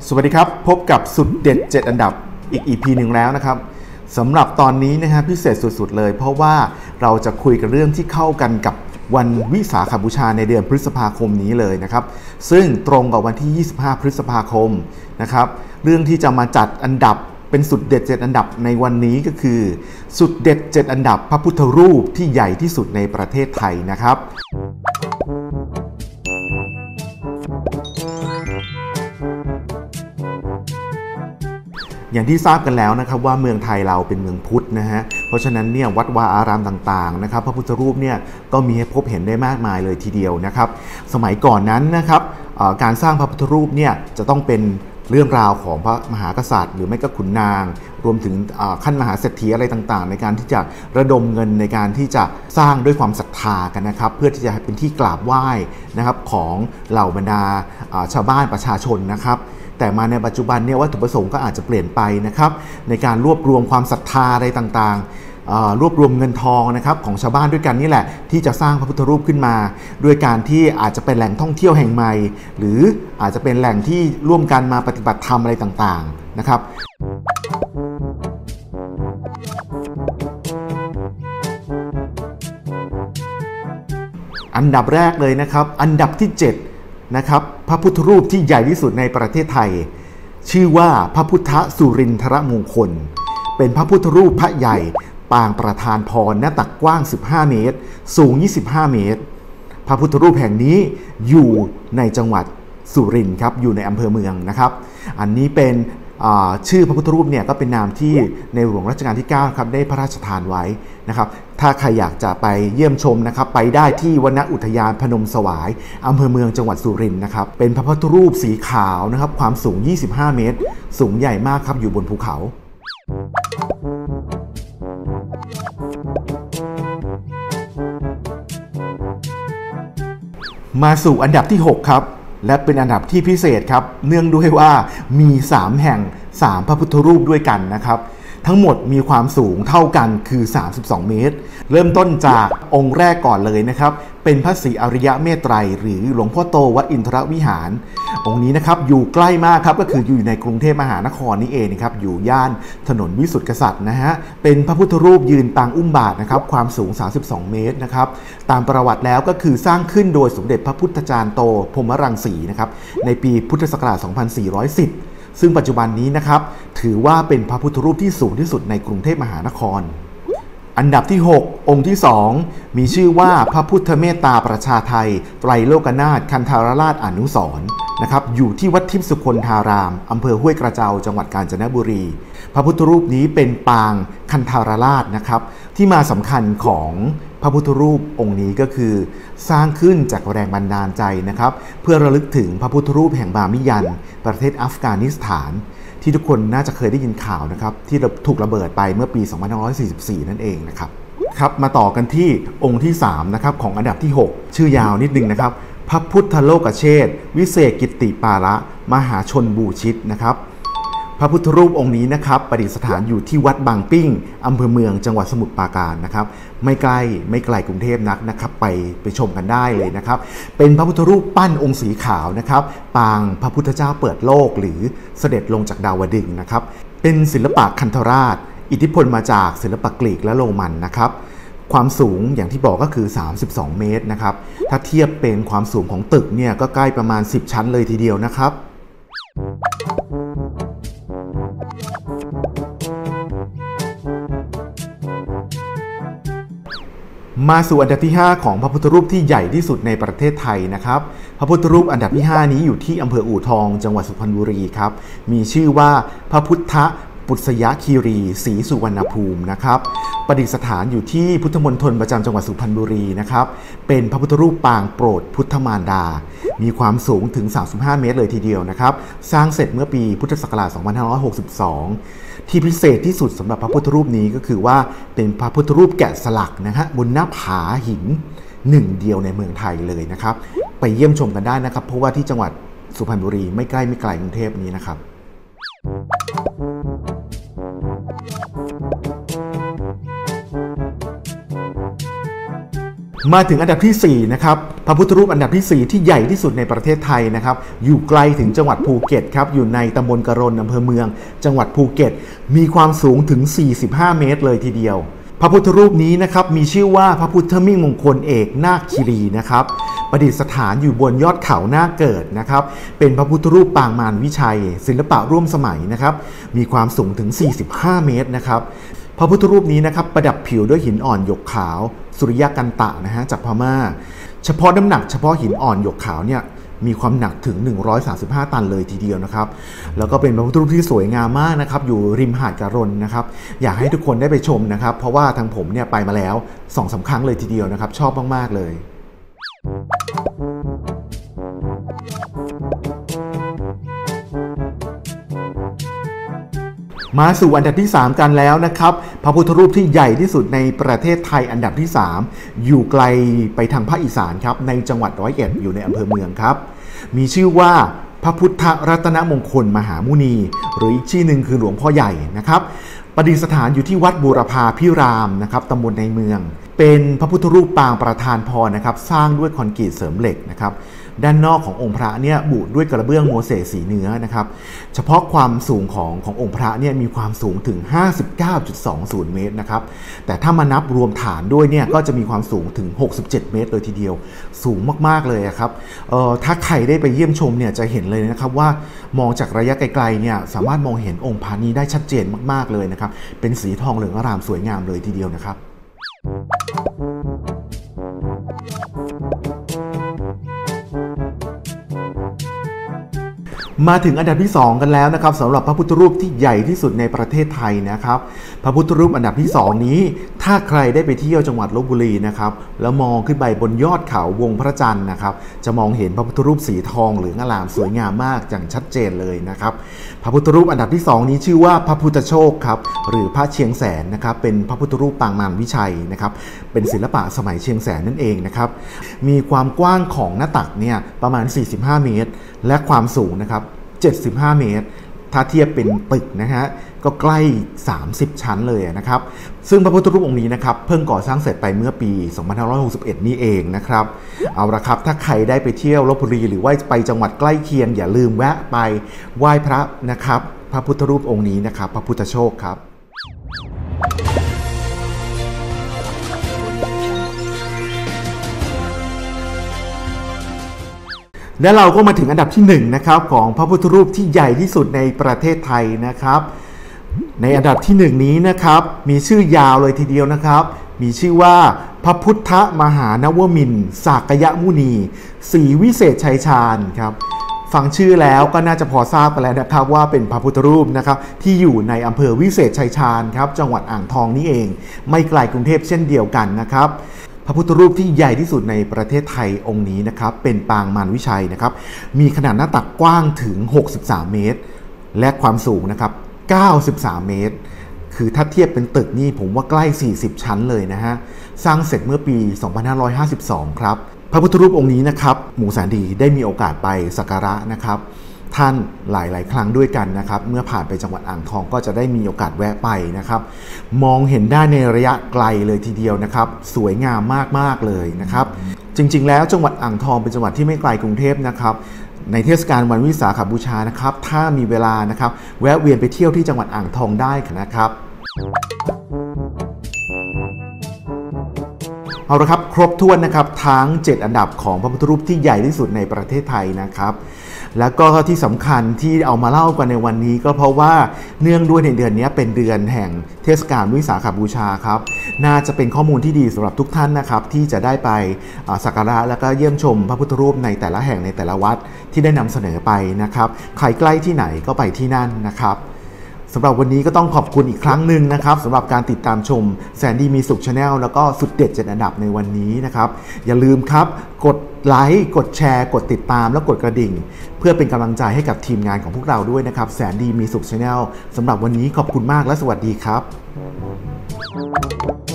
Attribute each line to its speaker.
Speaker 1: สวัสดีครับพบกับสุดเด็ด7อันดับอีก EP หนึ่งแล้วนะครับสำหรับตอนนี้นะฮะพิเศษสุดๆเลยเพราะว่าเราจะคุยกันเรื่องที่เข้ากันกับวันวิสาขบูชาในเดือนพฤษภาคมนี้เลยนะครับซึ่งตรงกับวันที่25พฤษภาคมนะครับเรื่องที่จะมาจัดอันดับเป็นสุดเด็ด7อันดับในวันนี้ก็คือสุดเด็ด7อันดับพระพุทธรูปที่ใหญ่ที่สุดในประเทศไทยนะครับอย่างที่ทราบกันแล้วนะครับว่าเมืองไทยเราเป็นเมืองพุทธนะฮะเพราะฉะนั้นเนี่ยวัดวาอารามต่างๆนะครับพระพุทธรูปเนี่ยก็มีให้พบเห็นได้มากมายเลยทีเดียวนะครับสมัยก่อนนั้นนะครับการสร้างพระพุทธรูปเนี่ยจะต้องเป็นเรื่องราวของพระมหากษัตริย์หรือไม่ก็ขุนนางรวมถึงขั้นมหาเศรษฐีอะไรต่างๆในการที่จะระดมเงินในการที่จะสร้างด้วยความศรัทธากันนะครับเพื่อที่จะให้เป็นที่กราบไหว้นะครับของเหล่าบรรดาชาวบ้านประชาชนนะครับแต่มาในปัจจุบันเนี่ยวัตถุประสงค์ก็อาจจะเปลี่ยนไปนะครับในการรวบรวมความศรัทธาอะไรต่างๆรวบรวมเงินทองนะครับของชาวบ้านด้วยกันนี่แหละที่จะสร้างพระพุทธรูปขึ้นมาด้วยการที่อาจจะเป็นแหล่งท่องเที่ยวแห่งใหม่หรืออาจจะเป็นแหล่งที่ร่วมกันมาปฏิบัติธรรมอะไรต่างๆนะครับอันดับแรกเลยนะครับอันดับที่7นะครับพระพุทธรูปที่ใหญ่ที่สุดในประเทศไทยชื่อว่าพระพุทธสุรินทรมงคลเป็นพระพุทธรูปพระใหญ่ปางประธานพรหน้าตักกว้าง15เมตรสูง25เมตรพระพุทธรูปแห่งนี้อยู่ในจังหวัดสุรินทร์ครับอยู่ในอำเภอเมืองนะครับอันนี้เป็นชื่อพระพุทธรูปเนี่ยก็เป็นนามที่ในหลวงรัชกาลที่9ครับได้พระราชทานไว้นะครับถ้าใครอยากจะไปเยี่ยมชมนะครับไปได้ที่วนอุทยานพนมสวายอำเภอเมืองจังหวัดสุรินทร์นะครับเป็นพระพุทธรูปสีขาวนะครับความสูง25เมตรสูงใหญ่มากครับอยู่บนภูเขามาสู่อันดับที่6ครับและเป็นอันดับที่พิเศษครับเนื่องด้วยว่ามี3แห่ง3พระพุทธรูปด้วยกันนะครับทั้งหมดมีความสูงเท่ากันคือ32เมตรเริ่มต้นจากองค์แรกก่อนเลยนะครับเป็นพระศรีอริยเมตไตรหรือหลวงพ่อโตวัดอินทรวิหารองค์นี้นะครับอยู่ใกล้มากครับก็คืออยู่ในกรุงเทพมหานครนี่เองนะครับอยู่ย่านถนนวิสุทธิกษัตริย์นะฮะเป็นพระพุทธรูปยืนปางอุ้มบาทนะครับความสูง32เมตรนะครับตามประวัติแล้วก็คือสร้างขึ้นโดยสมเด็จพระพุทธจารย์โตพรหมรังสีนะครับในปีพุทธศักราช2410ซึ่งปัจจุบันนี้นะครับถือว่าเป็นพระพุทธรูปที่สูงที่สุดในกรุงเทพมหานครอันดับที่6องค์ที่2มีชื่อว่าพระพุทธเมตตาประชาไทยไตรโลกนาถคันธารราชอนุสรณ์นะครับอยู่ที่วัดทิพย์สุคนธารามอำเภอห้วยกระเจ้าจังหวัดกาญจนบุรีพระพุทธรูปนี้เป็นปางคันธารราชนะครับที่มาสำคัญของพระพุทธรูปองค์นี้ก็คือสร้างขึ้นจากแรงบันดาลใจนะครับเพื่อระลึกถึงพระพุทธรูปแห่งบามิยันประเทศอัฟกานิสถานที่ทุกคนน่าจะเคยได้ยินข่าวนะครับที่ถูกระเบิดไปเมื่อปี2544นั่นเองนะครับครับมาต่อกันที่องค์ที่3นะครับของอันดับที่6ชื่อยาวนิดนึงนะครับพระพุทธโลกเชษฐ์วิเศษกิตติปาระมหาชนบูชิตนะครับพระพุทธรูปองค์นี้นะครับประดิษฐานอยู่ที่วัดบางปิ้งอำเภอเมืองจังหวัดสมุทรปราการนะครับไม่ไกลกรุงเทพนักนะครับไปชมกันได้เลยนะครับเป็นพระพุทธรูปปั้นองค์สีขาวนะครับปางพระพุทธเจ้าเปิดโลกหรือเสด็จลงจากดาวดึงส์นะครับเป็นศิลปะคันธราชอิทธิพลมาจากศิลปะกรีกและโรมันนะครับความสูงอย่างที่บอกก็คือ32เมตรนะครับถ้าเทียบเป็นความสูงของตึกเนี่ยก็ใกล้ประมาณ10ชั้นเลยทีเดียวนะครับมาสู่อันดับที่5ของพระพุทธรูปที่ใหญ่ที่สุดในประเทศไทยนะครับพระพุทธรูปอันดับที่5นี้อยู่ที่อำเภออู่ทองจังหวัดสุพรรณบุรีครับมีชื่อว่าพระพุทธปุษยคีรีศรีสุวรรณภูมินะครับประดิษฐานอยู่ที่พุทธมณฑลประจำจังหวัดสุพรรณบุรีนะครับเป็นพระพุทธรูปปางโปรดพุทธมารดามีความสูงถึง35เมตรเลยทีเดียวนะครับสร้างเสร็จเมื่อปีพุทธศักราช2562ที่พิเศษที่สุดสำหรับพระพุทธรูปนี้ก็คือว่าเป็นพระพุทธรูปแกะสลักนะฮะบนหน้าผาหินหนึ่งเดียวในเมืองไทยเลยนะครับไปเยี่ยมชมกันได้นะครับเพราะว่าที่จังหวัดสุพรรณบุรีไม่ไกลกรุงเทพนี้นะครับ มมาถึงอันดับที่4นะครับพระพุทธรูปอันดับที่4ที่ใหญ่ที่สุดในประเทศไทยนะครับอยู่ไกลถึงจังหวัดภูเก็ตครับอยู่ในตำบลกะรนอำเภอเมืองจังหวัดภูเก็ตมีความสูงถึง45 เมตรเลยทีเดียวพระพุทธรูปนี้นะครับมีชื่อว่าพระพุทธมิ่งมงคลเอกนาคคีรีนะครับประดิษฐานอยู่บนยอดเขาหน้าเกิดนะครับเป็นพระพุทธรูปปางมารวิชัยศิลปะร่วมสมัยนะครับมีความสูงถึง45 เมตรนะครับพระพุทธรูปนี้นะครับประดับผิวด้วยหินอ่อนหยกขาวสุริยกันตะนะฮะจากพม่าเฉพาะน้ำหนักเฉพาะหินอ่อนหยกขาวเนี่ยมีความหนักถึง135 ตันเลยทีเดียวนะครับแล้วก็เป็นพระพุทธรูปที่สวยงามมากนะครับอยู่ริมหาดกะรนนะครับอยากให้ทุกคนได้ไปชมนะครับเพราะว่าทางผมเนี่ยไปมาแล้ว 2-3 ครั้งเลยทีเดียวนะครับชอบมากๆเลยมาสู่อันดับที่3กันแล้วนะครับพระพุทธรูปที่ใหญ่ที่สุดในประเทศไทยอันดับที่3อยู่ไกลไปทางภาคอีสานครับในจังหวัด101อยู่ในอำเภอเมืองครับมีชื่อว่าพระพุทธรัตนมงคลมหามุนีหรืออีกชื่อหนึ่งคือหลวงพ่อใหญ่นะครับประดิษฐานอยู่ที่วัดบูรพาพิรามนะครับตำบลในเมืองเป็นพระพุทธรูปปางประธานพรนะครับสร้างด้วยคอนกรีตเสริมเหล็กนะครับด้านนอกขององค์พระเนี่ยบุด้วยกระเบื้องโมเสสสีเนื้อนะครับเฉพาะความสูงขององค์พระเนี่ยมีความสูงถึง 59.20 เมตรนะครับแต่ถ้ามานับรวมฐานด้วยเนี่ยก็จะมีความสูงถึง67 เมตรเลยทีเดียวสูงมากๆเลยครับถ้าใครได้ไปเยี่ยมชมเนี่ยจะเห็นเลยนะครับว่ามองจากระยะไกลๆเนี่ยสามารถมองเห็นองค์พระนี้ได้ชัดเจนมากๆเลยนะครับเป็นสีทองเหลืองอร่ามสวยงามเลยทีเดียวนะครับมาถึงอันดับที่2กันแล้วนะครับสำหรับพระพุทธรูปที่ใหญ่ที่สุดในประเทศไทยนะครับพระพุทธรูปอันดับที่2นี้ถ้าใครได้ไปเที่ยวจังหวัดลพบุรีนะครับแล้วมองขึ้นไปบนยอดเขาวงพระจันทร์นะครับจะมองเห็นพระพุทธรูปสีทองเหลืองอร่ามสวยงามมากอย่างชัดเจนเลยนะครับพระพุทธรูปอันดับที่2นี้ชื่อว่าพระพุทธโชคครับหรือพระเชียงแสนนะครับเป็นพระพุทธรูปปางมารวิชัยนะครับเป็นศิลปะสมัยเชียงแสนนั่นเองนะครับมีความกว้างของหน้าตักเนี่ยประมาณ45 เมตรและความสูงนะครับ75 เมตรถ้าเทียบเป็นตึกนะฮะก็ใกล้30 ชั้นเลยนะครับซึ่งพระพุทธรูปองค์นี้นะครับเพิ่งก่อสร้างเสร็จไปเมื่อปี2561นี่เองนะครับเอาละครับถ้าใครได้ไปเที่ยวลพบุรีหรือว่าไปจังหวัดใกล้เคียงอย่าลืมแวะไปไหว้พระนะครับพระพุทธรูปองค์นี้นะครับพระพุทธโชคครับและเราก็มาถึงอันดับที่1นะครับของพระพุทธรูปที่ใหญ่ที่สุดในประเทศไทยนะครับในอันดับที่1นี้นะครับมีชื่อยาวเลยทีเดียวนะครับมีชื่อว่าพระพุทธมหานวมินทร์สากยมุนีศรีวิเศษชัยชาญครับฟังชื่อแล้วก็น่าจะพอทราบกันแล้วนะครับว่าเป็นพระพุทธรูปนะครับที่อยู่ในอำเภอวิเศษชัยชาญครับจังหวัดอ่างทองนี่เองไม่ไกลกรุงเทพเช่นเดียวกันนะครับพระพุทธรูปที่ใหญ่ที่สุดในประเทศไทยองค์นี้นะครับเป็นปางมารวิชัยนะครับมีขนาดหน้าตักกว้างถึง63 เมตรและความสูงนะครับ93 เมตรคือถ้าเทียบเป็นตึกนี่ผมว่าใกล้40 ชั้นเลยนะฮะสร้างเสร็จเมื่อปี2552ครับพระพุทธรูปองค์นี้นะครับหมู่แสนดีได้มีโอกาสไปสักการะนะครับท่านหลายๆครั้งด้วยกันนะครับเมื่อผ่านไปจังหวัดอ่างทองก็จะได้มีโอกาสแวะไปนะครับมองเห็นได้ในระยะไกลเลยทีเดียวนะครับสวยงามมากๆเลยนะครับจริงๆแล้วจังหวัดอ่างทองเป็นจังหวัดที่ไม่ไกลกรุงเทพนะครับในเทศกาลวันวิสาขบูชานะครับถ้ามีเวลานะครับแวะเวียนไปเที่ยวที่จังหวัดอ่างทองได้นะครับเอาละครับครบถ้วนนะครับทั้ง7อันดับของพระพุทธรูปที่ใหญ่ที่สุดในประเทศไทยนะครับแล้วก็ที่สำคัญที่เอามาเล่ากันในวันนี้ก็เพราะว่าเนื่องด้วยในเดือนนี้เป็นเดือนแห่งเทศกาลวิสาขบูชาครับน่าจะเป็นข้อมูลที่ดีสำหรับทุกท่านนะครับที่จะได้ไปสักการะแล้วก็เยี่ยมชมพระพุทธรูปในแต่ละแห่งในแต่ละวัดที่ได้นำเสนอไปนะครับใครใกล้ที่ไหนก็ไปที่นั่นนะครับสำหรับวันนี้ก็ต้องขอบคุณอีกครั้งหนึ่งนะครับสำหรับการติดตามชมแสนดีมีสุข Channel แล้วก็สุดเด็ด7อันดับในวันนี้นะครับอย่าลืมครับกดไลค์กดแชร์กดติดตามแล้วกดกระดิ่งเพื่อเป็นกำลังใจให้กับทีมงานของพวกเราด้วยนะครับแสนดีมีสุข Channel สำหรับวันนี้ขอบคุณมากและสวัสดีครับ